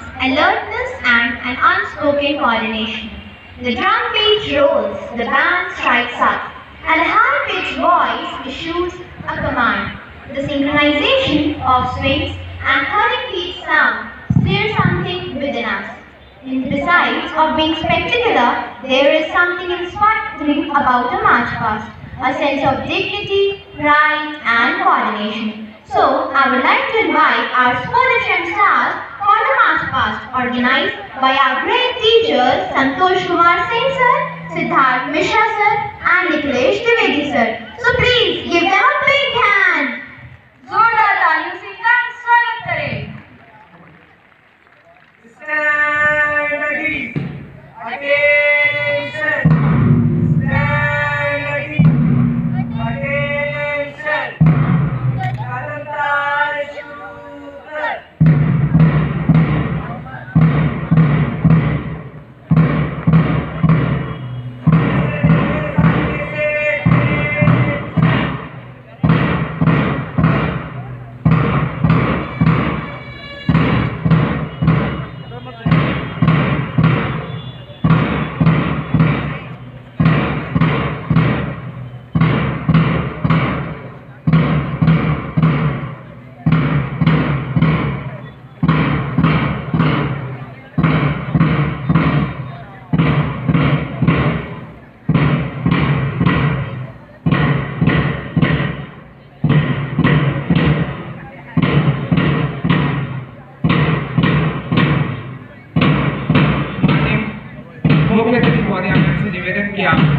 alertness and an unspoken coordination. The drum beat rolls, the band strikes up, and a high-pitched voice issues a command. The synchronization of swings and thudding feet sound stirs something within us. Besides of being spectacular, there is something inspiring about a march past, a sense of dignity, pride, and coordination. So, I would like to invite our Spardha stars for the march past, organized by our great teachers Santosh Kumar Singh sir, Siddharth Mishra sir, and Nikhilesh Dwivedi sir. So, please give them a big hand. जोरदार तालियों से इनका स्वागत करें। Stand at ease. Attention. Stand at ease. Attention. Kadam शुरू कर। मुख्य अतिथि महोदय से निवेदन किया